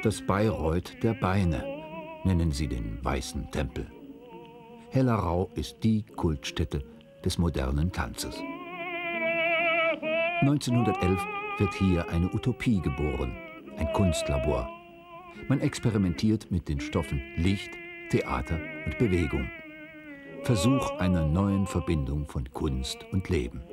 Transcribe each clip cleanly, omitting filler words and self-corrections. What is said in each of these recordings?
Das Bayreuth der Beine, nennen sie den Weißen Tempel. Hellerau ist die Kultstätte des modernen Tanzes. 1911 wird hier eine Utopie geboren, ein Kunstlabor. Man experimentiert mit den Stoffen Licht, Theater und Bewegung. Versuch einer neuen Verbindung von Kunst und Leben.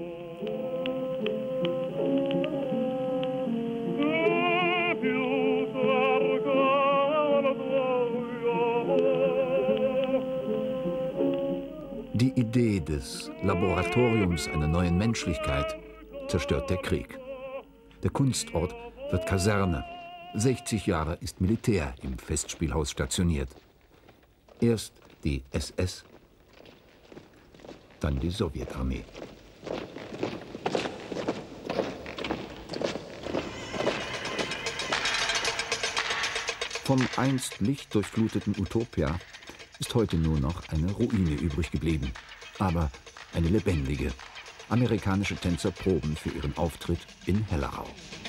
Die Idee des Laboratoriums einer neuen Menschlichkeit zerstört der Krieg. Der Kunstort wird Kaserne. 60 Jahre ist Militär im Festspielhaus stationiert. Erst die SS, dann die Sowjetarmee. Vom einst lichtdurchfluteten Utopia ist heute nur noch eine Ruine übrig geblieben, aber eine lebendige. Amerikanische Tänzer proben für ihren Auftritt in Hellerau.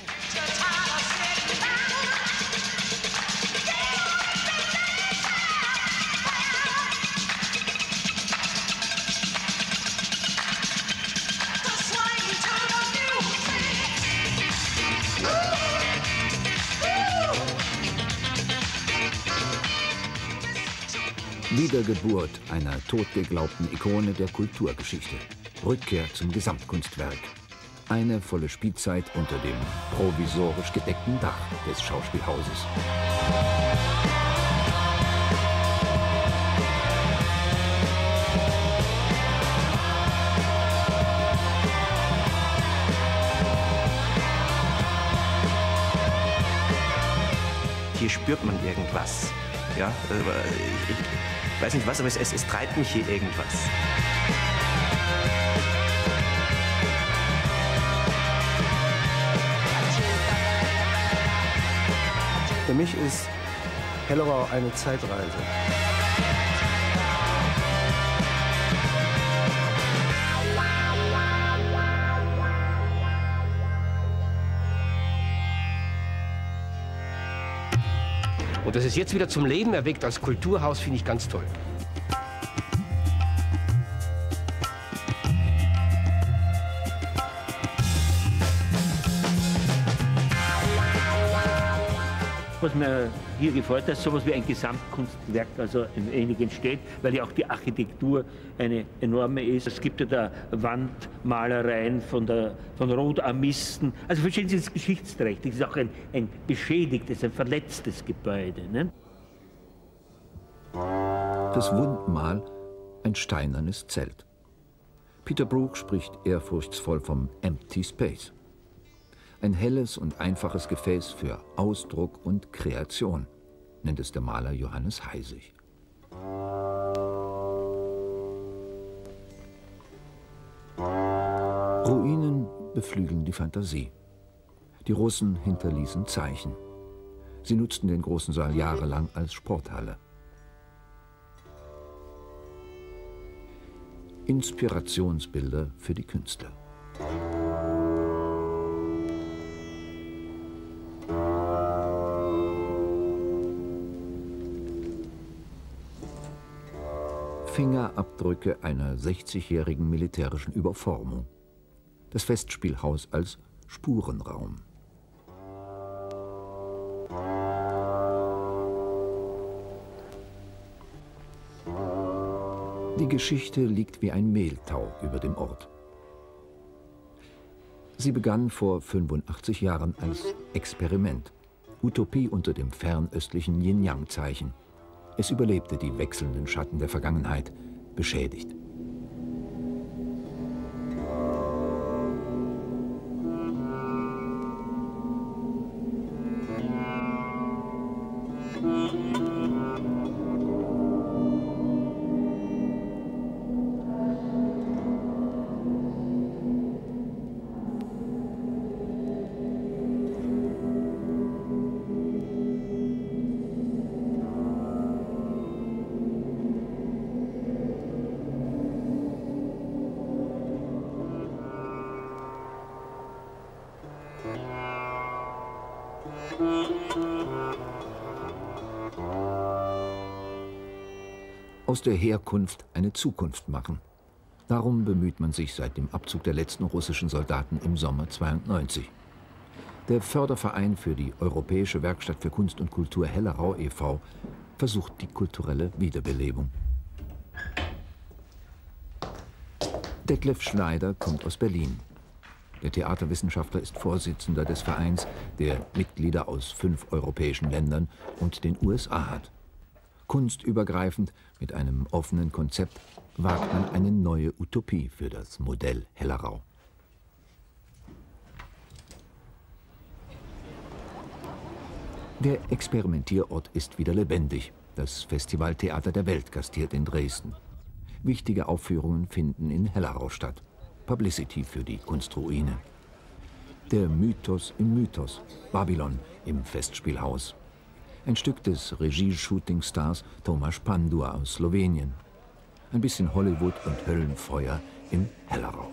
Wiedergeburt einer totgeglaubten Ikone der Kulturgeschichte. Rückkehr zum Gesamtkunstwerk. Eine volle Spielzeit unter dem provisorisch gedeckten Dach des Schauspielhauses. Hier spürt man irgendwas. Ja, ich weiß nicht was, aber es treibt mich hier irgendwas. Für mich ist Hellerau eine Zeitreise. Und dass es jetzt wieder zum Leben erweckt als Kulturhaus, finde ich ganz toll. Was mir hier gefällt, dass sowas wie ein Gesamtkunstwerk also ein wenig entsteht, weil ja auch die Architektur eine enorme ist. Es gibt ja da Wandmalereien von Rotarmisten. Also verstehen Sie, das ist geschichtsträchtig. Es ist auch ein beschädigtes, ein verletztes Gebäude. Ne? Das Wundmal, ein steinernes Zelt. Peter Brook spricht ehrfurchtsvoll vom Empty Space. Ein helles und einfaches Gefäß für Ausdruck und Kreation, nennt es der Maler Johannes Heisig. Ruinen beflügeln die Fantasie. Die Russen hinterließen Zeichen. Sie nutzten den großen Saal jahrelang als Sporthalle. Inspirationsbilder für die Künstler. Fingerabdrücke einer 60-jährigen militärischen Überformung. Das Festspielhaus als Spurenraum. Die Geschichte liegt wie ein Mehltau über dem Ort. Sie begann vor 85 Jahren als Experiment. Utopie unter dem fernöstlichen Yin-Yang-Zeichen. Es überlebte die wechselnden Schatten der Vergangenheit, beschädigt. Aus der Herkunft eine Zukunft machen. Darum bemüht man sich seit dem Abzug der letzten russischen Soldaten im Sommer 92. Der Förderverein für die Europäische Werkstatt für Kunst und Kultur Hellerau e.V. versucht die kulturelle Wiederbelebung. Detlef Schneider kommt aus Berlin. Der Theaterwissenschaftler ist Vorsitzender des Vereins, der Mitglieder aus 5 europäischen Ländern und den USA hat. Kunstübergreifend, mit einem offenen Konzept, wagt man eine neue Utopie für das Modell Hellerau. Der Experimentierort ist wieder lebendig. Das Festivaltheater der Welt gastiert in Dresden. Wichtige Aufführungen finden in Hellerau statt. Publicity für die Kunstruine. Der Mythos im Mythos, Babylon im Festspielhaus. Ein Stück des Regie-Shooting-Stars Tomáš Pandura aus Slowenien. Ein bisschen Hollywood und Höllenfeuer in Hellerau.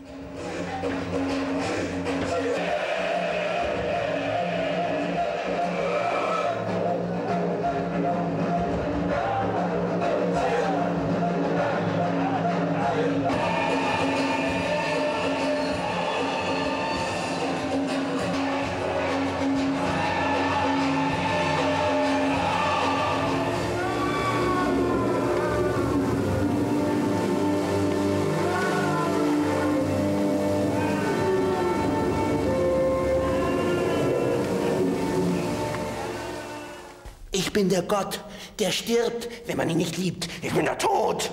Ich bin der Gott, der stirbt, wenn man ihn nicht liebt. Ich bin der Tod.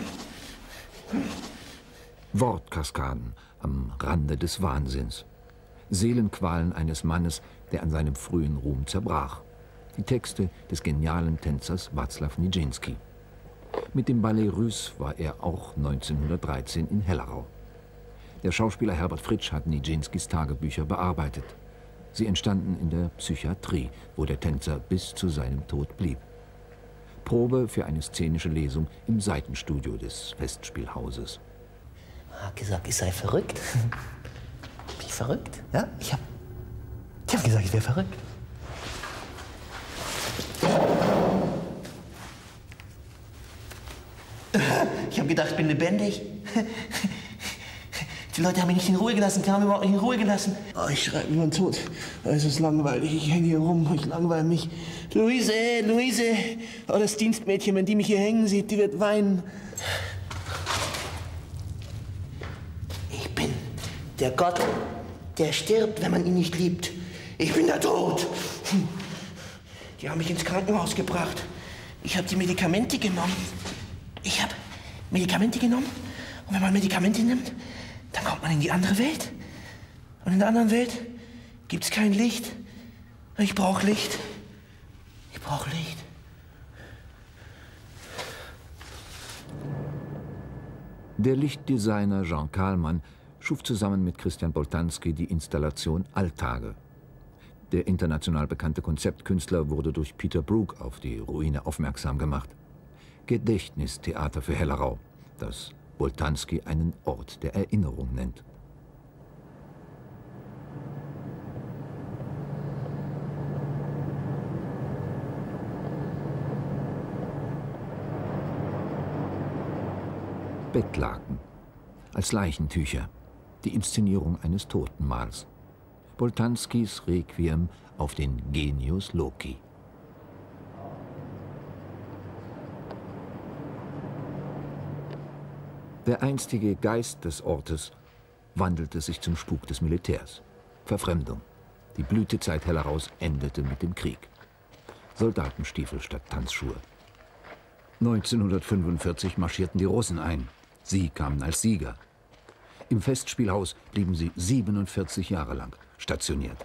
Wortkaskaden am Rande des Wahnsinns. Seelenqualen eines Mannes, der an seinem frühen Ruhm zerbrach. Die Texte des genialen Tänzers Wacław Nijinsky. Mit dem Ballet Russe war er auch 1913 in Hellerau. Der Schauspieler Herbert Fritsch hat Nijinskys Tagebücher bearbeitet. Sie entstanden in der Psychiatrie, wo der Tänzer bis zu seinem Tod blieb. Probe für eine szenische Lesung im Seitenstudio des Festspielhauses. Er hat gesagt, ich sei verrückt. Bin ich verrückt? Ja, ich hab gesagt, ich wäre verrückt. Ich habe gedacht, ich bin lebendig. Die Leute haben mich nicht in Ruhe gelassen, die haben mich überhaupt nicht in Ruhe gelassen. Oh, ich schreibe wie man tot. Es ist langweilig, ich hänge hier rum, ich langweile mich. Luise, Luise, oh, das Dienstmädchen, wenn die mich hier hängen sieht, die wird weinen. Ich bin der Gott, der stirbt, wenn man ihn nicht liebt. Ich bin der Tod. Die haben mich ins Krankenhaus gebracht. Ich habe die Medikamente genommen. Ich habe Medikamente genommen. Und wenn man Medikamente nimmt, dann kommt man in die andere Welt. Und in der anderen Welt gibt es kein Licht. Ich brauche Licht. Ich brauche Licht. Der Lichtdesigner Jean Kahlmann schuf zusammen mit Christian Boltanski die Installation Alltage. Der international bekannte Konzeptkünstler wurde durch Peter Brook auf die Ruine aufmerksam gemacht. Gedächtnistheater für Hellerau, das Boltanski einen Ort der Erinnerung nennt. Bettlaken als Leichentücher, die Inszenierung eines Totenmahls. Boltanskis Requiem auf den Genius Loci. Der einstige Geist des Ortes wandelte sich zum Spuk des Militärs. Verfremdung. Die Blütezeit Helleraus endete mit dem Krieg. Soldatenstiefel statt Tanzschuhe. 1945 marschierten die Russen ein. Sie kamen als Sieger. Im Festspielhaus blieben sie 47 Jahre lang stationiert.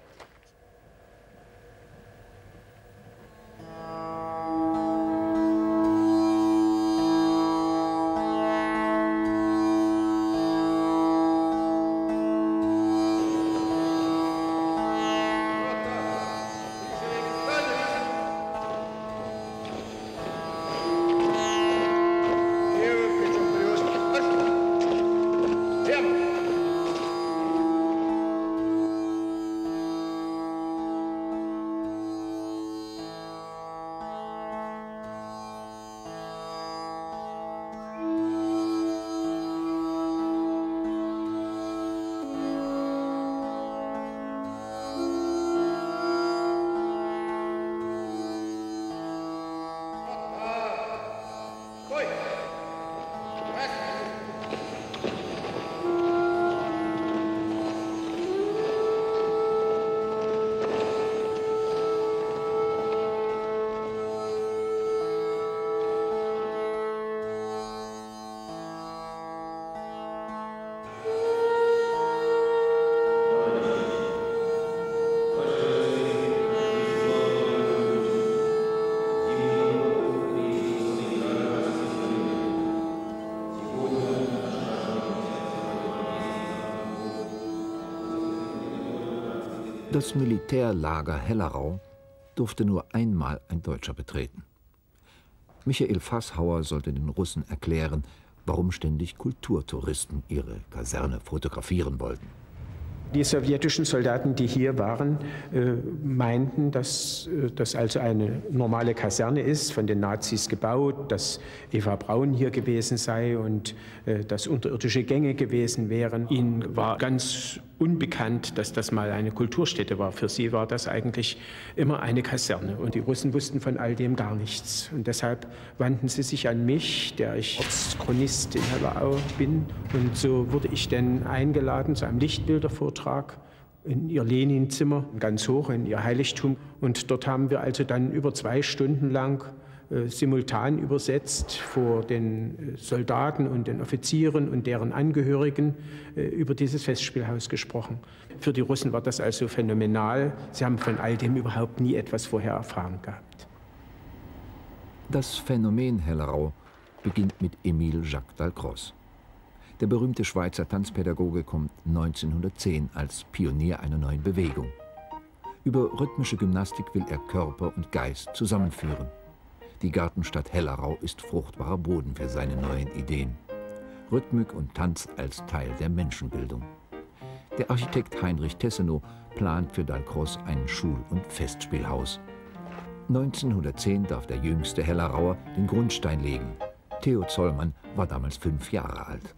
Das Militärlager Hellerau durfte nur einmal ein Deutscher betreten. Michael Fasshauer sollte den Russen erklären, warum ständig Kulturtouristen ihre Kaserne fotografieren wollten. Die sowjetischen Soldaten, die hier waren, meinten, dass das also eine normale Kaserne ist, von den Nazis gebaut, dass Eva Braun hier gewesen sei und dass unterirdische Gänge gewesen wären. Ihnen war ganz unbekannt, dass das mal eine Kulturstätte war. Für sie war das eigentlich immer eine Kaserne. Und die Russen wussten von all dem gar nichts. Und deshalb wandten sie sich an mich, der ich Ortschronist in Hellerau bin. Und so wurde ich dann eingeladen zu einem Lichtbildervortrag in ihr Leninzimmer, ganz hoch in ihr Heiligtum. Und dort haben wir also dann über 2 Stunden lang simultan übersetzt vor den Soldaten und den Offizieren und deren Angehörigen über dieses Festspielhaus gesprochen. Für die Russen war das also phänomenal. Sie haben von all dem überhaupt nie etwas vorher erfahren gehabt. Das Phänomen Hellerau beginnt mit Émile Jacques Dalcroze. Der berühmte Schweizer Tanzpädagoge kommt 1910 als Pionier einer neuen Bewegung. Über rhythmische Gymnastik will er Körper und Geist zusammenführen. Die Gartenstadt Hellerau ist fruchtbarer Boden für seine neuen Ideen. Rhythmik und Tanz als Teil der Menschenbildung. Der Architekt Heinrich Tessenow plant für Dalcroze ein Schul- und Festspielhaus. 1910 darf der jüngste Hellerauer den Grundstein legen. Theo Zollmann war damals 5 Jahre alt.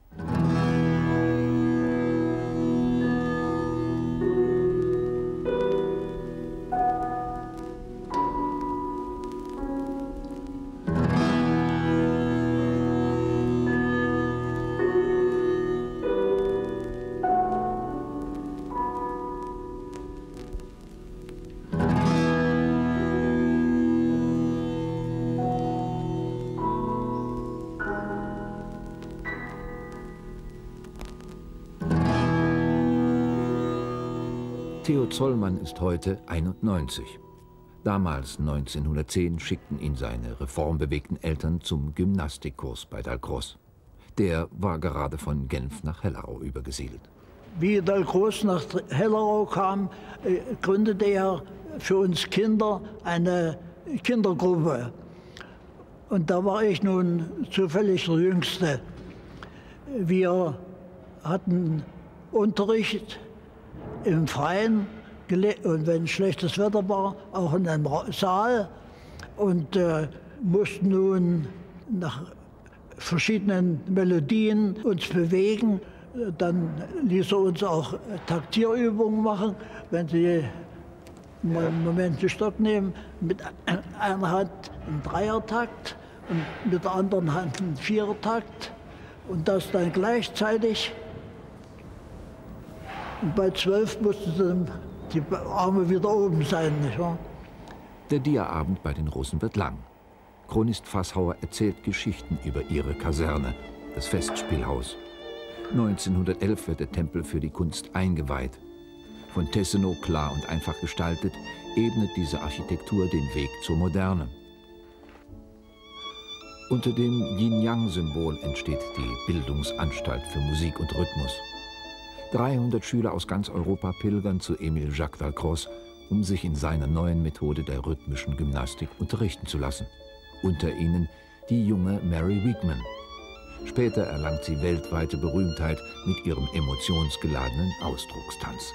Theo Zollmann ist heute 91. Damals, 1910, schickten ihn seine reformbewegten Eltern zum Gymnastikkurs bei Dalcroze. Der war gerade von Genf nach Hellerau übergesiedelt. Wie Dalcroze nach Hellerau kam, gründete er für uns Kinder eine Kindergruppe. Und da war ich nun zufällig der Jüngste. Wir hatten Unterricht im Freien und wenn schlechtes Wetter war, auch in einem Saal und mussten nun nach verschiedenen Melodien uns bewegen. Dann ließ er uns auch Taktierübungen machen, wenn Sie mal einen Moment den Stock nehmen, mit einer Hand einen Dreiertakt und mit der anderen Hand einen Vierertakt und das dann gleichzeitig. Und bei 12 mussten die Arme wieder oben sein, nicht wahr? Der Diaabend bei den Russen wird lang. Chronist Fasshauer erzählt Geschichten über ihre Kaserne, das Festspielhaus. 1911 wird der Tempel für die Kunst eingeweiht. Von Tessenow klar und einfach gestaltet, ebnet diese Architektur den Weg zur Moderne. Unter dem Yin-Yang-Symbol entsteht die Bildungsanstalt für Musik und Rhythmus. 300 Schüler aus ganz Europa pilgern zu Émile Jacques Dalcroze, um sich in seiner neuen Methode der rhythmischen Gymnastik unterrichten zu lassen. Unter ihnen die junge Mary Wigman. Später erlangt sie weltweite Berühmtheit mit ihrem emotionsgeladenen Ausdruckstanz.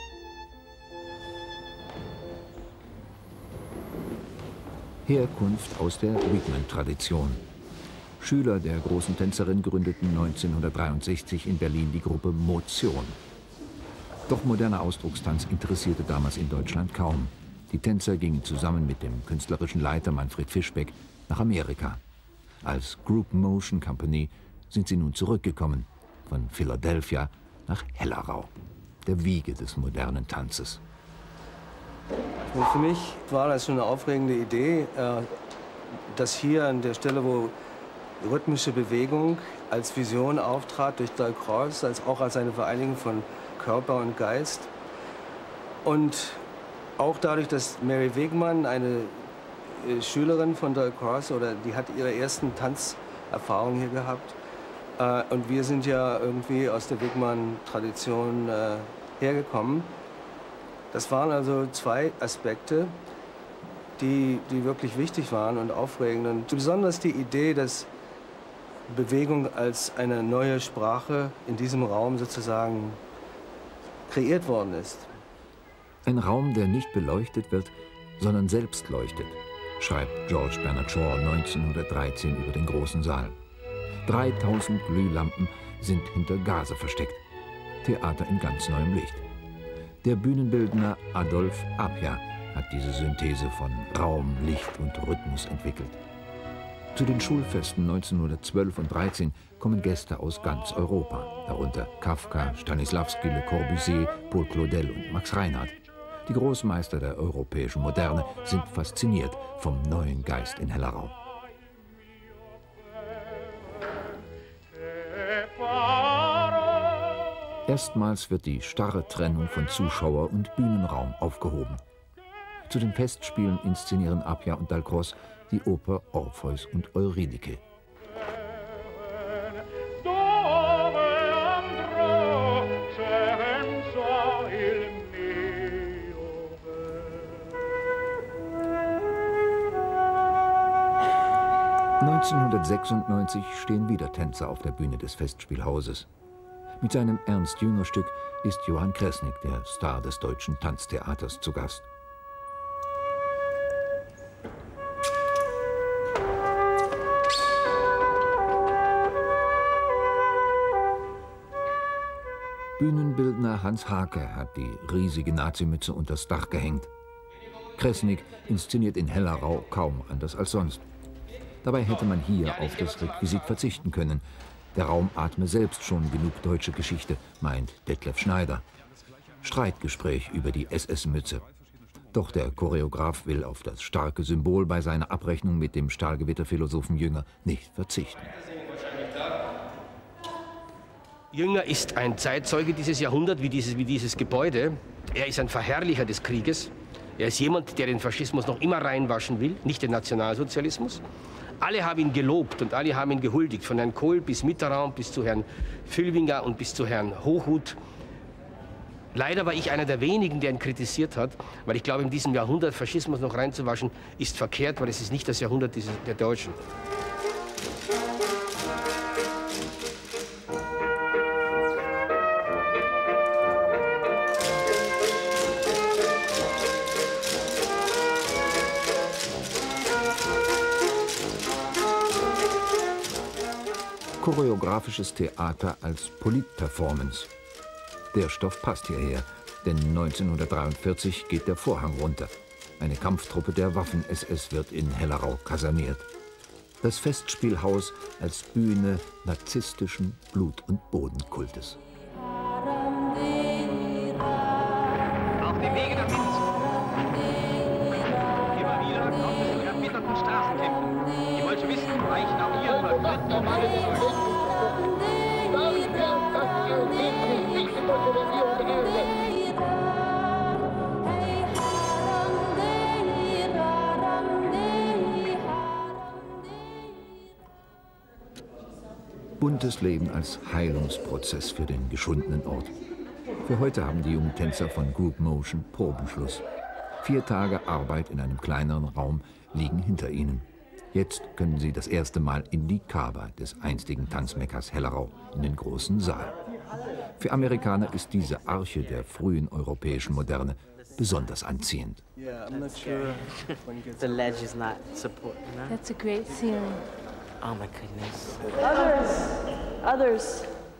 Herkunft aus der Wigman-Tradition. Schüler der großen Tänzerin gründeten 1963 in Berlin die Gruppe Motion. Doch moderner Ausdruckstanz interessierte damals in Deutschland kaum. Die Tänzer gingen zusammen mit dem künstlerischen Leiter Manfred Fischbeck nach Amerika. Als Group Motion Company sind sie nun zurückgekommen, von Philadelphia nach Hellerau, der Wiege des modernen Tanzes. Für mich war das schon eine aufregende Idee, dass hier an der Stelle, wo rhythmische Bewegung als Vision auftrat durch Dalcroze, als auch als eine Vereinigung von Körper und Geist. Und auch dadurch, dass Mary Wigman, eine Schülerin von Dalcroze, oder die hat ihre ersten Tanzerfahrungen hier gehabt. Und wir sind ja irgendwie aus der Wigman-Tradition hergekommen. Das waren also zwei Aspekte, die wirklich wichtig waren und aufregend. Und besonders die Idee, dass Bewegung als eine neue Sprache in diesem Raum sozusagen kreiert worden ist. Ein Raum, der nicht beleuchtet wird, sondern selbst leuchtet, schreibt George Bernard Shaw 1913 über den großen Saal. 3000 Glühlampen sind hinter Gaze versteckt. Theater in ganz neuem Licht. Der Bühnenbildner Adolf Appia hat diese Synthese von Raum, Licht und Rhythmus entwickelt. Zu den Schulfesten 1912 und 13 kommen Gäste aus ganz Europa, darunter Kafka, Stanisławski, Le Corbusier, Paul Claudel und Max Reinhardt. Die Großmeister der europäischen Moderne sind fasziniert vom neuen Geist in Hellerau. Erstmals wird die starre Trennung von Zuschauer und Bühnenraum aufgehoben. Zu den Festspielen inszenieren Appia und Dalcroze die Oper Orpheus und Eurydike. (1996) stehen wieder Tänzer auf der Bühne des Festspielhauses. Mit seinem Ernst-Jünger-Stück ist Johann Kresnik, der Star des deutschen Tanztheaters, zu Gast. Bühnenbildner Hans Hake hat die riesige Nazimütze unters Dach gehängt. Kresnik inszeniert in Hellerau kaum anders als sonst. Dabei hätte man hier auf das Requisit verzichten können. Der Raum atme selbst schon genug deutsche Geschichte, meint Detlef Schneider. Streitgespräch über die SS-Mütze. Doch der Choreograf will auf das starke Symbol bei seiner Abrechnung mit dem Stahlgewitterphilosophen Jünger nicht verzichten. Jünger ist ein Zeitzeuge dieses Jahrhunderts, wie dieses Gebäude. Er ist ein Verherrlicher des Krieges. Er ist jemand, der den Faschismus noch immer reinwaschen will, nicht den Nationalsozialismus. Alle haben ihn gelobt und alle haben ihn gehuldigt, von Herrn Kohl bis Mitterrand, bis zu Herrn Fülwinger und bis zu Herrn Hochhuth. Leider war ich einer der wenigen, der ihn kritisiert hat, weil ich glaube, in diesem Jahrhundert Faschismus noch reinzuwaschen, ist verkehrt, weil es ist nicht das Jahrhundert der Deutschen. Choreografisches Theater als Politperformance. Der Stoff passt hierher, denn 1943 geht der Vorhang runter. Eine Kampftruppe der Waffen-SS wird in Hellerau kaserniert. Das Festspielhaus als Bühne narzisstischen Blut- und Bodenkultes. Auf dem Wege nach Minsk. Immer wieder kommt es zu erbitterten Straßenkämpfen. Die Bolschewisten weichen auch hier verklemmten zurück. Buntes Leben als Heilungsprozess für den geschundenen Ort. Für heute haben die jungen Tänzer von Group Motion Probenschluss. 4 Tage Arbeit in einem kleineren Raum liegen hinter ihnen. Jetzt können sie das erste Mal in die Kaba des einstigen Tanzmeckers Hellerau, in den großen Saal. Für Amerikaner ist diese Arche der frühen europäischen Moderne besonders anziehend. The ledge is not supporting that. That's a great ceiling. Oh my goodness. Others.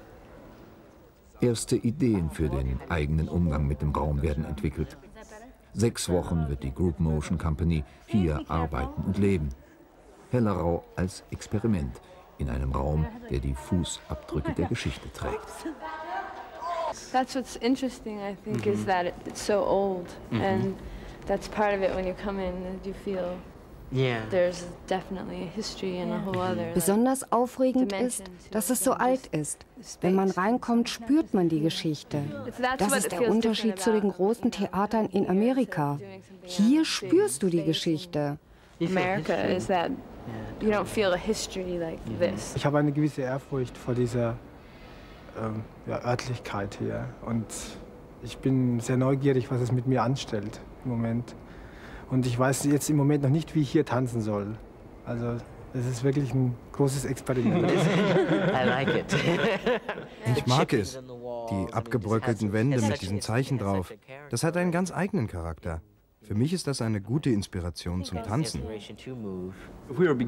Erste Ideen für den eigenen Umgang mit dem Raum werden entwickelt. 6 Wochen wird die Group Motion Company hier arbeiten und leben. Hellerau als Experiment in einem Raum, der die Fußabdrücke der Geschichte trägt. That's what's interesting, I think, is that it's so old, and that's part of it. When you come in, you feel there's definitely a history and a whole other. Besonders aufregend ist, dass es so alt ist. Wenn man reinkommt, spürt man die Geschichte. Das ist der Unterschied zu den großen Theatern in Amerika. Hier spürst du die Geschichte. America is that you don't feel a history like this. Ich habe eine gewisse Ehrfurcht vor dieser Örtlichkeit hier und Ich bin sehr neugierig, was es mit mir anstellt im Moment. Und ich weiß jetzt im Moment noch nicht, wie ich hier tanzen soll. Also es ist wirklich ein großes Experiment. I like it. Ich mag es. Die abgebröckelten Wände mit diesen Zeichen drauf. Das hat einen ganz eigenen Charakter. Für mich ist das eine gute Inspiration zum Tanzen. Wir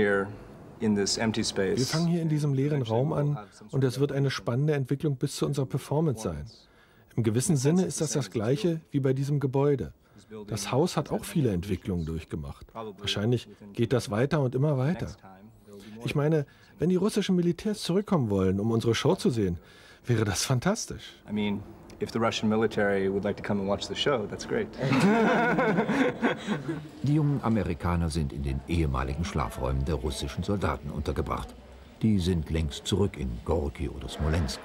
fangen hier in diesem leeren Raum an und es wird eine spannende Entwicklung bis zu unserer Performance sein. Im gewissen Sinne ist das Gleiche wie bei diesem Gebäude. Das Haus hat auch viele Entwicklungen durchgemacht. Wahrscheinlich geht das weiter und immer weiter. Ich meine, wenn die russischen Militärs zurückkommen wollen, um unsere Show zu sehen, wäre das fantastisch. If the Russian military would like to come and watch the show, that's great. Die jungen Amerikaner sind in den ehemaligen Schlafräumen der russischen Soldaten untergebracht. Die sind längst zurück in Gorki oder Smolensk.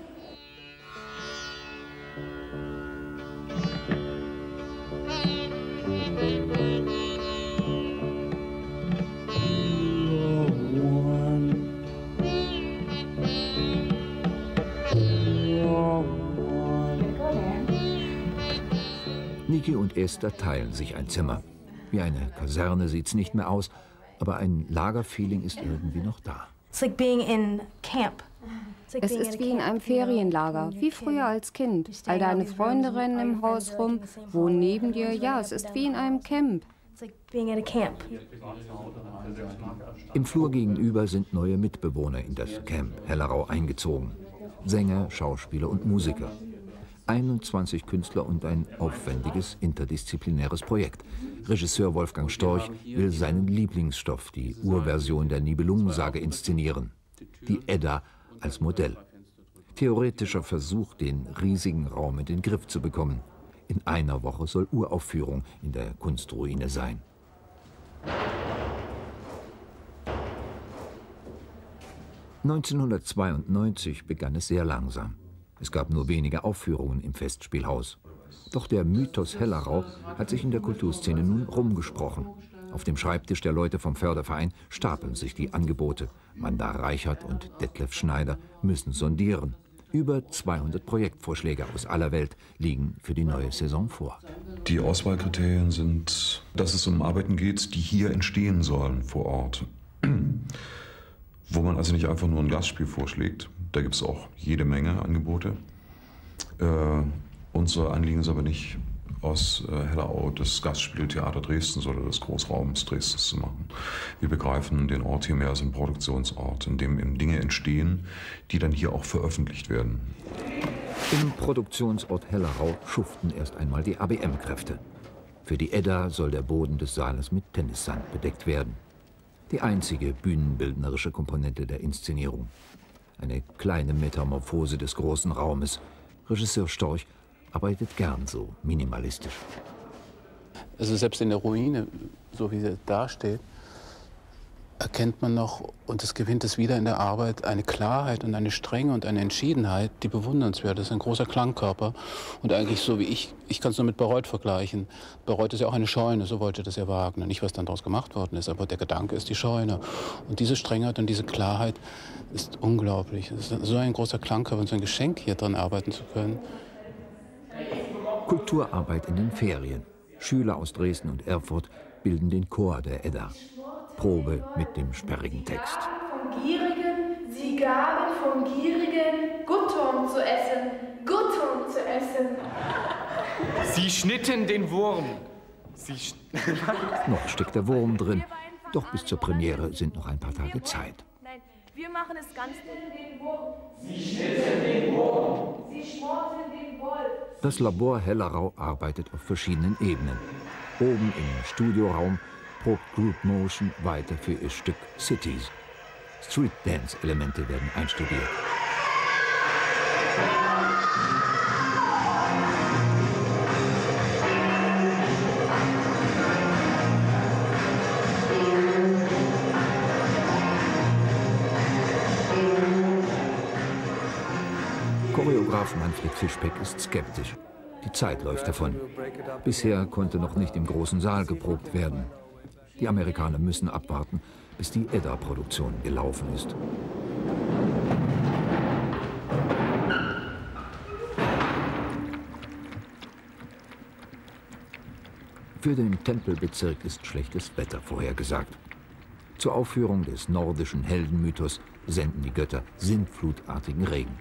Niki und Esther teilen sich ein Zimmer. Wie eine Kaserne sieht's nicht mehr aus, aber ein Lagerfeeling ist irgendwie noch da. Es ist wie in einem Ferienlager, wie früher als Kind. All deine Freunde rennen im Haus rum, wohnen neben dir. Ja, es ist wie in einem Camp. Im Flur gegenüber sind neue Mitbewohner in das Camp Hellerau eingezogen. Sänger, Schauspieler und Musiker. 21 Künstler und ein aufwendiges interdisziplinäres Projekt. Regisseur Wolfgang Storch will seinen Lieblingsstoff, die Urversion der Nibelungensage, inszenieren. Die Edda als Modell. Theoretischer Versuch, den riesigen Raum in den Griff zu bekommen. In einer Woche soll Uraufführung in der Kunstruine sein. (1992) begann es sehr langsam. Es gab nur wenige Aufführungen im Festspielhaus. Doch der Mythos Hellerau hat sich in der Kulturszene nun rumgesprochen. Auf dem Schreibtisch der Leute vom Förderverein stapeln sich die Angebote. Wanda Reichert und Detlef Schneider müssen sondieren. Über 200 Projektvorschläge aus aller Welt liegen für die neue Saison vor. Die Auswahlkriterien sind, dass es um Arbeiten geht, die hier entstehen sollen vor Ort. Wo man also nicht einfach nur ein Gastspiel vorschlägt. Da gibt es auch jede Menge Angebote. Unser Anliegen ist aber nicht, aus Hellerau das Gastspieltheater Dresdens oder des Großraums Dresdens zu machen. Wir begreifen den Ort hier mehr als einen Produktionsort, in dem eben Dinge entstehen, die dann hier auch veröffentlicht werden. Im Produktionsort Hellerau schuften erst einmal die ABM-Kräfte. Für die Edda soll der Boden des Saales mit Tennissand bedeckt werden. Die einzige bühnenbildnerische Komponente der Inszenierung. Eine kleine Metamorphose des großen Raumes. Regisseur Storch arbeitet gern so minimalistisch. Also selbst in der Ruine, so wie sie dasteht, erkennt man noch, und es gewinnt es wieder in der Arbeit, eine Klarheit und eine Strenge und eine Entschiedenheit, die bewundernswert ist. Ein großer Klangkörper. Und eigentlich so wie ich kann es nur mit Bayreuth vergleichen. Bayreuth ist ja auch eine Scheune, so wollte das ja Wagner. Nicht, was dann daraus gemacht worden ist, aber der Gedanke ist die Scheune. Und diese Strengheit und diese Klarheit ist unglaublich. Es ist so ein großer Klangkörper und so ein Geschenk, hier dran arbeiten zu können. Kulturarbeit in den Ferien. Schüler aus Dresden und Erfurt bilden den Chor der Edda. Probe mit dem sperrigen Text. Sie gaben vom Gierigen Gutturm zu essen, Gutturm zu essen. Sie schnitten den Wurm. Noch steckt der Wurm drin, doch bis zur Premiere sind noch ein paar Tage Zeit. Nein, wir machen es ganz den Wurm. Sie schnitten den Wurm. Sie schmorten den Wolf. Das Labor Hellerau arbeitet auf verschiedenen Ebenen. Oben im Studioraum probt Group Motion weiter für ihr Stück Cities. Street-Dance-Elemente werden einstudiert. Choreograf Manfred Fischbeck ist skeptisch. Die Zeit läuft davon. Bisher konnte noch nicht im großen Saal geprobt werden. Die Amerikaner müssen abwarten, bis die Edda-Produktion gelaufen ist. Für den Tempelbezirk ist schlechtes Wetter vorhergesagt. Zur Aufführung des nordischen Heldenmythos senden die Götter sintflutartigen Regen.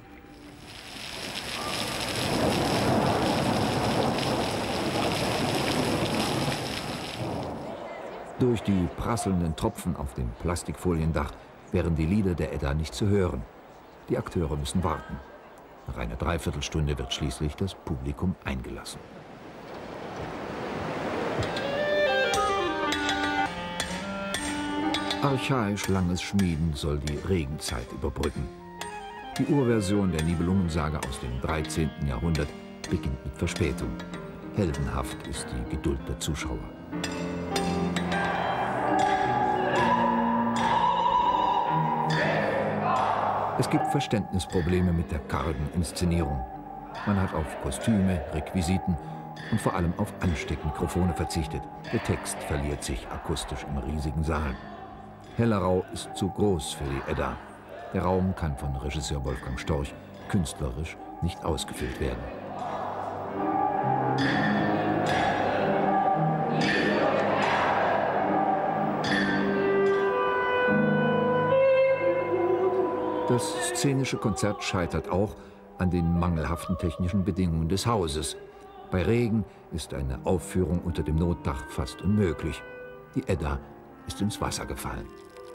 Durch die prasselnden Tropfen auf dem Plastikfoliendach wären die Lieder der Edda nicht zu hören. Die Akteure müssen warten. Nach einer Dreiviertelstunde wird schließlich das Publikum eingelassen. Archaisch langes Schmieden soll die Regenzeit überbrücken. Die Urversion der Nibelungensaga aus dem 13. Jahrhundert beginnt mit Verspätung. Heldenhaft ist die Geduld der Zuschauer. Es gibt Verständnisprobleme mit der kargen Inszenierung. Man hat auf Kostüme, Requisiten und vor allem auf Ansteckmikrofone verzichtet. Der Text verliert sich akustisch im riesigen Saal. Hellerau ist zu groß für die Edda. Der Raum kann von Regisseur Wolfgang Storch künstlerisch nicht ausgefüllt werden. Das szenische Konzert scheitert auch an den mangelhaften technischen Bedingungen des Hauses. Bei Regen ist eine Aufführung unter dem Notdach fast unmöglich. Die Edda ist ins Wasser gefallen.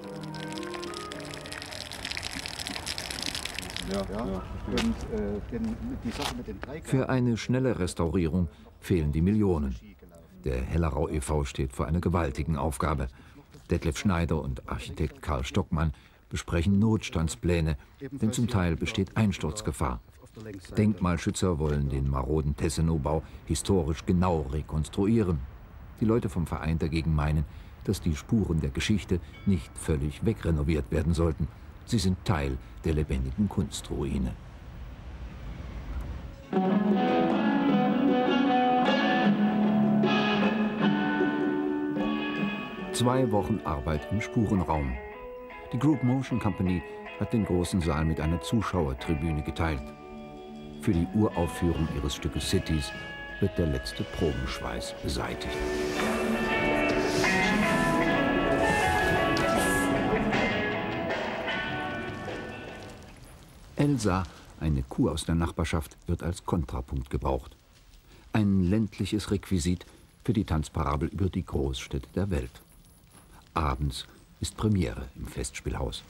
Für eine schnelle Restaurierung fehlen die Millionen. Der Hellerau e.V. steht vor einer gewaltigen Aufgabe. Detlef Schneider und Architekt Karl Stockmann besprechen Notstandspläne, denn zum Teil besteht Einsturzgefahr. Denkmalschützer wollen den maroden Tessenow-Bau historisch genau rekonstruieren. Die Leute vom Verein dagegen meinen, dass die Spuren der Geschichte nicht völlig wegrenoviert werden sollten. Sie sind Teil der lebendigen Kunstruine. Zwei Wochen Arbeit im Spurenraum. Die Group Motion Company hat den großen Saal mit einer Zuschauertribüne geteilt. Für die Uraufführung ihres Stückes Cities wird der letzte Probenschweiß beseitigt. Elsa, eine Kuh aus der Nachbarschaft, wird als Kontrapunkt gebraucht. Ein ländliches Requisit für die Tanzparabel über die Großstädte der Welt. Abends ist Premiere im Festspielhaus.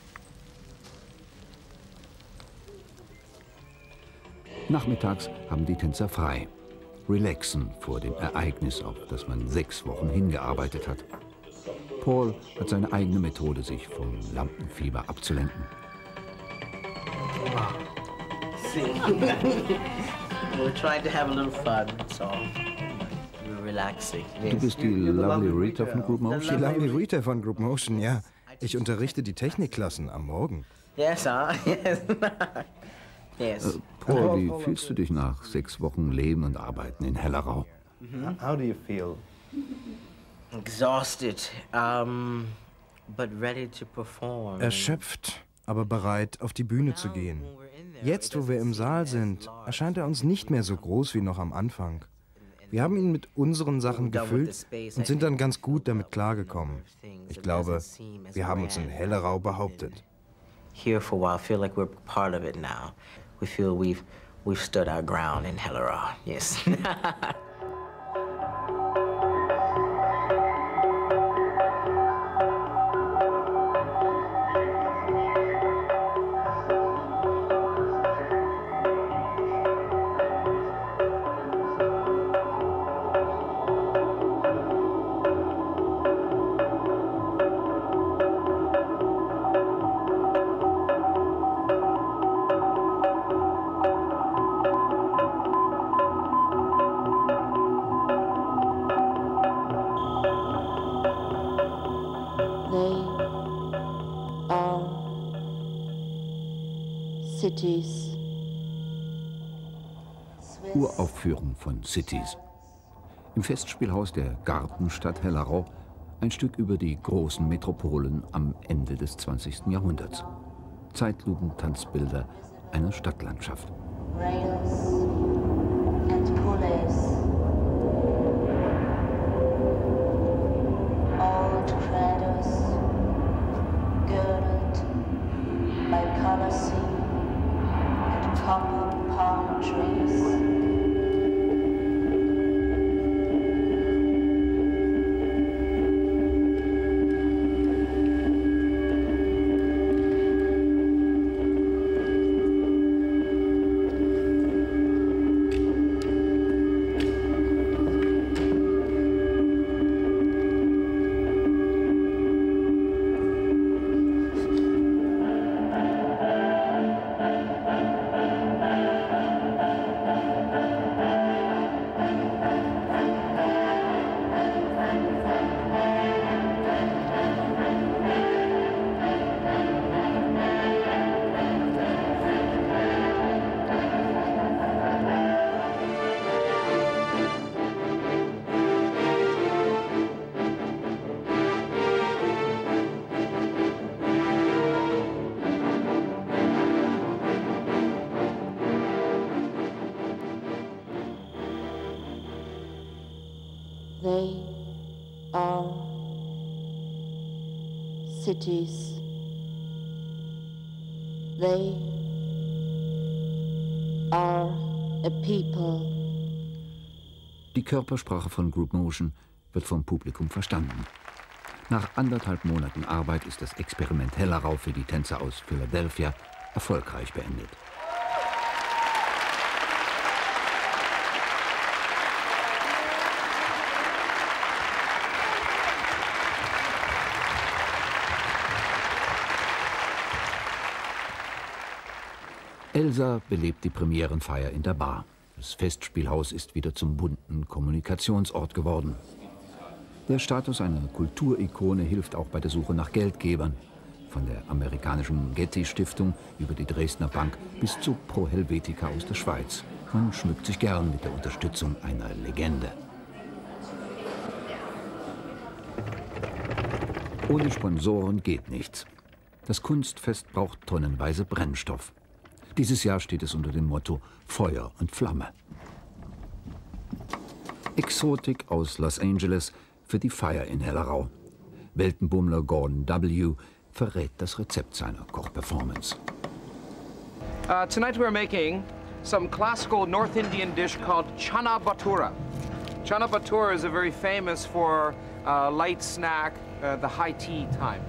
Nachmittags haben die Tänzer frei. Relaxen vor dem Ereignis, auf das man 6 Wochen hingearbeitet hat. Paul hat seine eigene Methode, sich vom Lampenfieber abzulenken. We're trying to have a little fun, so we're relaxing. Du bist die Lovely Rita von Group Motion? Die Lovely Rita von Group Motion, ja. Ich unterrichte die Technikklassen am Morgen. Yes, yes. Paul, wie fühlst du dich nach 6 Wochen Leben und Arbeiten in Hellerau? How do you feel? Exhausted, but ready to perform. Erschöpft, aber bereit, auf die Bühne zu gehen. Jetzt, wo wir im Saal sind, erscheint er uns nicht mehr so groß wie noch am Anfang. Wir haben ihn mit unseren Sachen gefüllt und sind dann ganz gut damit klargekommen. Ich glaube, wir haben uns in Hellerau behauptet. Here for a while, feel like we're part of it now. We feel we've stood our ground in Hellerau. Yes. Cities. Uraufführung von Cities. Im Festspielhaus der Gartenstadt Hellerau ein Stück über die großen Metropolen am Ende des 20. Jahrhunderts. Zeitlupen-Tanzbilder einer Stadtlandschaft. Rails and pulleys. They are cities. They are a people. Die Körpersprache von Group Motion wird vom Publikum verstanden. Nach 1,5 Monaten Arbeit ist das Experiment Hellerau für die Tänzer aus Philadelphia erfolgreich beendet. Elsa belebt die Premierenfeier in der Bar. Das Festspielhaus ist wieder zum bunten Kommunikationsort geworden. Der Status einer Kulturikone hilft auch bei der Suche nach Geldgebern. Von der amerikanischen Getty-Stiftung über die Dresdner Bank bis zu Pro Helvetica aus der Schweiz. Man schmückt sich gern mit der Unterstützung einer Legende. Ohne Sponsoren geht nichts. Das Kunstfest braucht tonnenweise Brennstoff. Dieses Jahr steht es unter dem Motto Feuer und Flamme. Exotik aus Los Angeles für die Feier in Hellerau. Weltenbummler Gordon W. verrät das Rezept seiner Kochperformance. Tonight we're making some classical North Indian dish called Chana Bhatura. Chana Bhatura is very famous for light snack, the high tea time.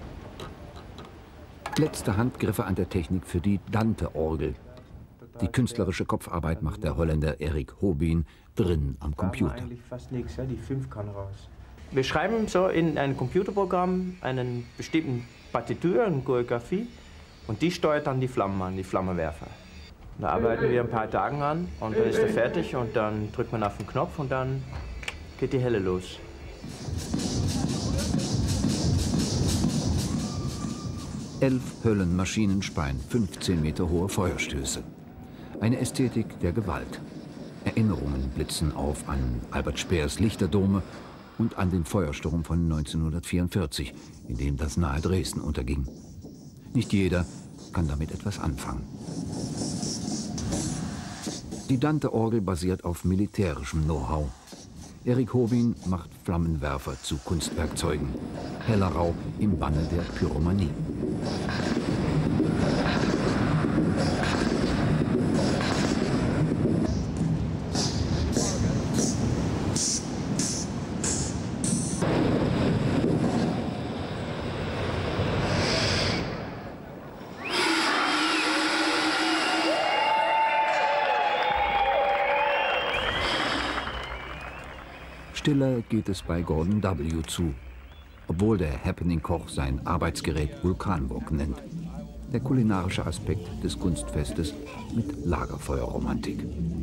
Letzte Handgriffe an der Technik für die Dante-Orgel. Die künstlerische Kopfarbeit macht der Holländer Erik Hobien drin am Computer. Fast nichts, ja, die 5 kann raus. Wir schreiben so in ein Computerprogramm einen bestimmten Partitur, eine Choreografie, und die steuert dann die Flammen an, die Flammenwerfer. Da arbeiten wir ein paar Tage an und dann ist er fertig und dann drückt man auf den Knopf und dann geht die Helle los. Elf Höllenmaschinen speien 15 Meter hohe Feuerstöße. Eine Ästhetik der Gewalt. Erinnerungen blitzen auf an Albert Speers Lichterdome und an den Feuersturm von 1944, in dem das nahe Dresden unterging. Nicht jeder kann damit etwas anfangen. Die Dante-Orgel basiert auf militärischem Know-how. Erik Hobien macht Flammenwerfer zu Kunstwerkzeugen. Hellerau im Banne der Pyromanie. Stiller geht es bei Gordon W. zu, obwohl der Happening-Koch sein Arbeitsgerät Vulkanbock nennt. Der kulinarische Aspekt des Kunstfestes mit Lagerfeuerromantik.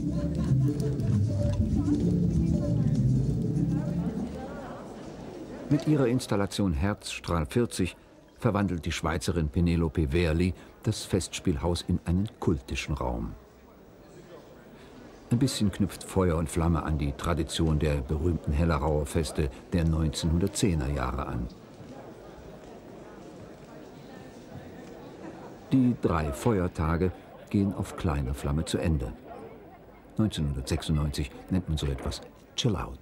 Mit ihrer Installation Herzstrahl 40 verwandelt die Schweizerin Penelope Wehrli das Festspielhaus in einen kultischen Raum. Ein bisschen knüpft Feuer und Flamme an die Tradition der berühmten Hellerauer Feste der 1910er Jahre an. Die 3 Feuertage gehen auf kleiner Flamme zu Ende. 1996 nennt man so etwas Chill Out.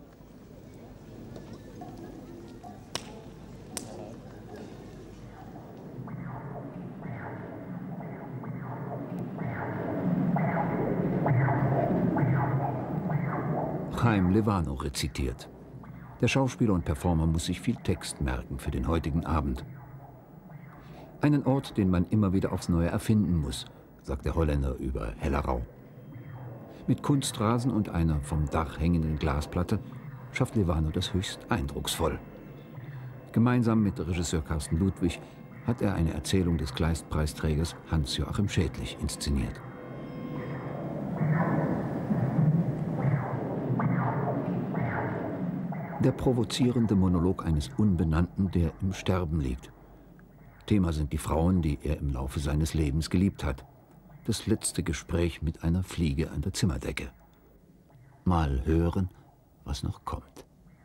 Chaim Levano rezitiert. Der Schauspieler und Performer muss sich viel Text merken für den heutigen Abend. Einen Ort, den man immer wieder aufs Neue erfinden muss, sagt der Holländer über Hellerau. Mit Kunstrasen und einer vom Dach hängenden Glasplatte schafft Levano das höchst eindrucksvoll. Gemeinsam mit Regisseur Carsten Ludwig hat er eine Erzählung des Kleistpreisträgers Hans-Joachim Schädlich inszeniert. Der provozierende Monolog eines Unbenannten, der im Sterben liegt. Thema sind die Frauen, die er im Laufe seines Lebens geliebt hat. Das letzte Gespräch mit einer Fliege an der Zimmerdecke. Mal hören, was noch kommt.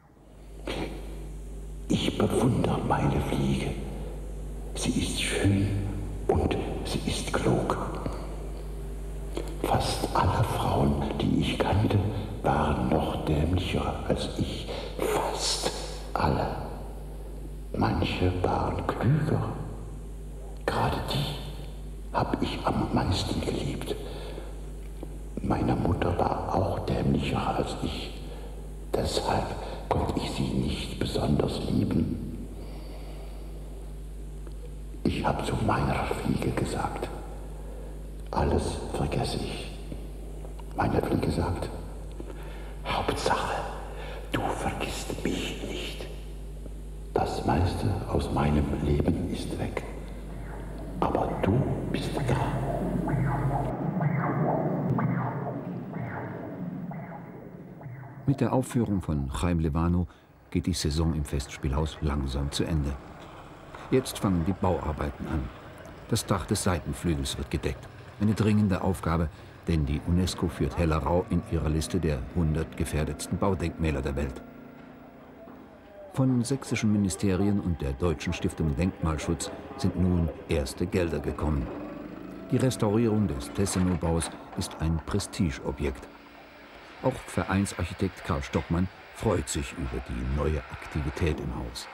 Ich bewundere meine Fliege. Sie ist schön und sie ist klug. Fast alle Frauen, die ich kannte, waren noch dämlich dämlicher als ich, fast alle. Manche waren klüger. Gerade die habe ich am meisten geliebt. Meine Mutter war auch dämlicher als ich. Deshalb konnte ich sie nicht besonders lieben. Ich habe zu meiner Fliege gesagt, alles vergesse ich. Meine Fliege sagt, Hauptsache, du vergisst mich nicht. Das meiste aus meinem Leben ist weg. Aber du bist da. Mit der Aufführung von Chaim Levano geht die Saison im Festspielhaus langsam zu Ende. Jetzt fangen die Bauarbeiten an. Das Dach des Seitenflügels wird gedeckt. Eine dringende Aufgabe, denn die UNESCO führt Hellerau in ihrer Liste der 100 gefährdetsten Baudenkmäler der Welt. Von sächsischen Ministerien und der Deutschen Stiftung Denkmalschutz sind nun erste Gelder gekommen. Die Restaurierung des Tessenow-Baus ist ein Prestigeobjekt. Auch Vereinsarchitekt Karl Stockmann freut sich über die neue Aktivität im Haus.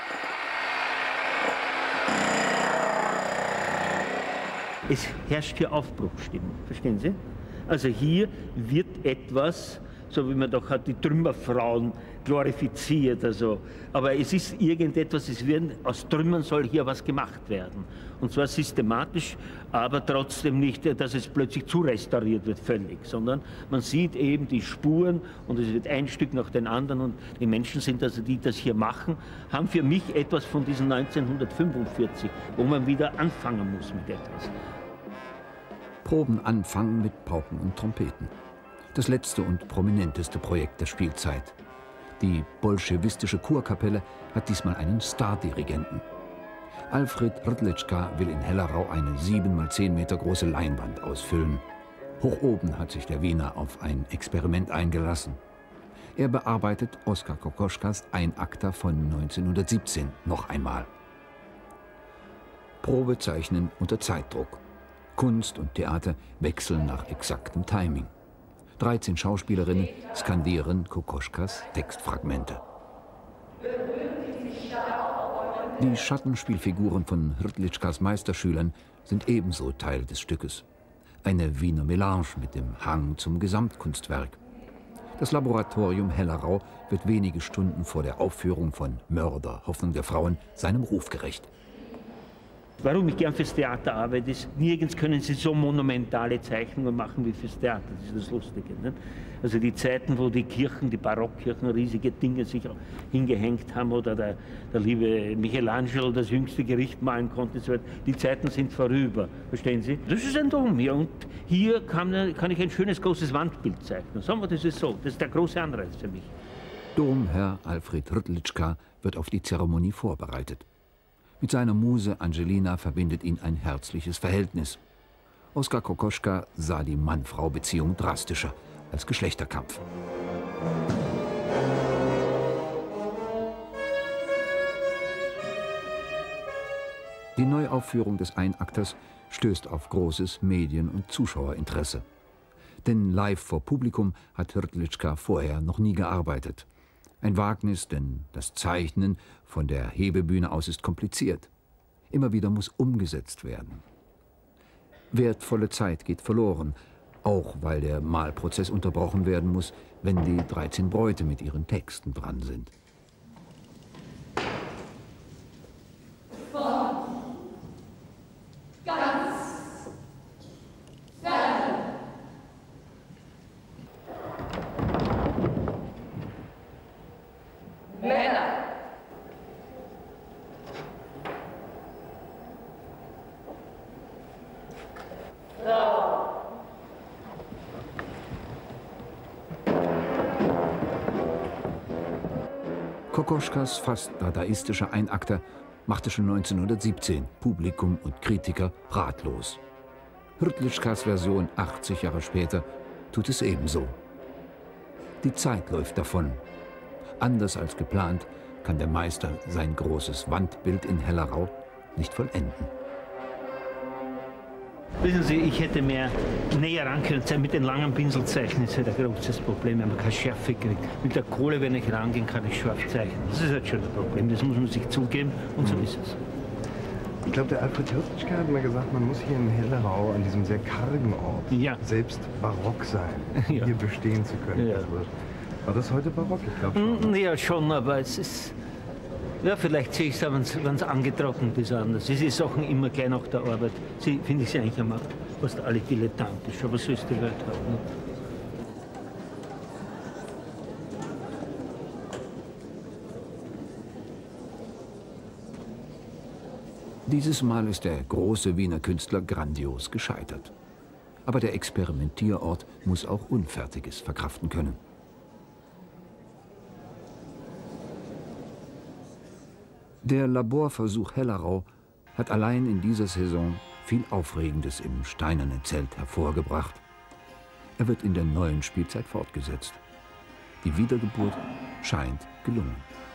Es herrscht hier Aufbruchsstimmung, verstehen Sie? Also hier wird etwas, so wie man doch hat, die Trümmerfrauen glorifiziert. Also. Aber es ist irgendetwas, aus Trümmern soll hier was gemacht werden. Und zwar systematisch, aber trotzdem nicht, dass es plötzlich zurestauriert wird, völlig. Sondern man sieht eben die Spuren und es wird ein Stück nach dem anderen. Und die Menschen sind also, die das hier machen, haben für mich etwas von diesem 1945, wo man wieder anfangen muss mit etwas. Proben anfangen mit Pauken und Trompeten. Das letzte und prominenteste Projekt der Spielzeit. Die bolschewistische Kurkapelle hat diesmal einen Stardirigenten. Alfred Hrdlička will in Hellerau eine 7 x 10 Meter große Leinwand ausfüllen. Hoch oben hat sich der Wiener auf ein Experiment eingelassen. Er bearbeitet Oskar Kokoschkas Einakter von 1917 noch einmal. Probezeichnen unter Zeitdruck. Kunst und Theater wechseln nach exaktem Timing. 13 Schauspielerinnen skandieren Kokoschkas Textfragmente. Die Schattenspielfiguren von Hrdličkas Meisterschülern sind ebenso Teil des Stückes. Eine Wiener Melange mit dem Hang zum Gesamtkunstwerk. Das Laboratorium Hellerau wird wenige Stunden vor der Aufführung von Mörder, Hoffnung der Frauen, seinem Ruf gerecht. Warum ich gern fürs Theater arbeite, ist, nirgends können Sie so monumentale Zeichnungen machen wie fürs Theater. Das ist das Lustige. Nicht? Also die Zeiten, wo die Kirchen, die Barockkirchen, riesige Dinge sich hingehängt haben oder der liebe Michelangelo das jüngste Gericht malen konnte, so, die Zeiten sind vorüber. Verstehen Sie? Das ist ein Dom hier und hier kann ich ein schönes, großes Wandbild zeichnen. Sagen wir, das ist so. Das ist der große Anreiz für mich. Domherr Alfred Hrdlička wird auf die Zeremonie vorbereitet. Mit seiner Muse Angelina verbindet ihn ein herzliches Verhältnis. Oskar Kokoschka sah die Mann-Frau-Beziehung drastischer als Geschlechterkampf. Die Neuaufführung des Einakters stößt auf großes Medien- und Zuschauerinteresse. Denn live vor Publikum hat Hrdlička vorher noch nie gearbeitet. Ein Wagnis, denn das Zeichnen von der Hebebühne aus ist kompliziert. Immer wieder muss umgesetzt werden. Wertvolle Zeit geht verloren, auch weil der Malprozess unterbrochen werden muss, wenn die 13 Bräute mit ihren Texten dran sind. Kokoschkas fast dadaistischer Einakter machte schon 1917 Publikum und Kritiker ratlos. Hrdličkas Version 80 Jahre später tut es ebenso. Die Zeit läuft davon. Anders als geplant kann der Meister sein großes Wandbild in Hellerau nicht vollenden. Wissen Sie, ich hätte mehr näher ran können. Mit den langen Pinselzeichen ist halt ein großes Problem, wenn man keine Schärfe kriegt. Mit der Kohle, wenn ich rangehen kann, ich scharf zeichnen. Das ist halt schon ein Problem, das muss man sich zugeben und so ist es. Ich glaube, der Alfred Hirtschke hat mal gesagt, man muss hier in Hellerau, an diesem sehr kargen Ort, selbst barock sein, um hier bestehen zu können. Ja. Also, war das heute barock? Ich glaube schon. Ja, schon, aber es ist... Ja, vielleicht sehe ich es, wenn es angetrocknet ist, anders. Diese Sachen immer gleich nach der Arbeit, finde ich sie eigentlich am fast alle dilettantisch, aber so ist die Welt halt. Ne? Dieses Mal ist der große Wiener Künstler grandios gescheitert. Aber der Experimentierort muss auch Unfertiges verkraften können. Der Laborversuch Hellerau hat allein in dieser Saison viel Aufregendes im Steinernen Zelt hervorgebracht. Er wird in der neuen Spielzeit fortgesetzt. Die Wiedergeburt scheint gelungen.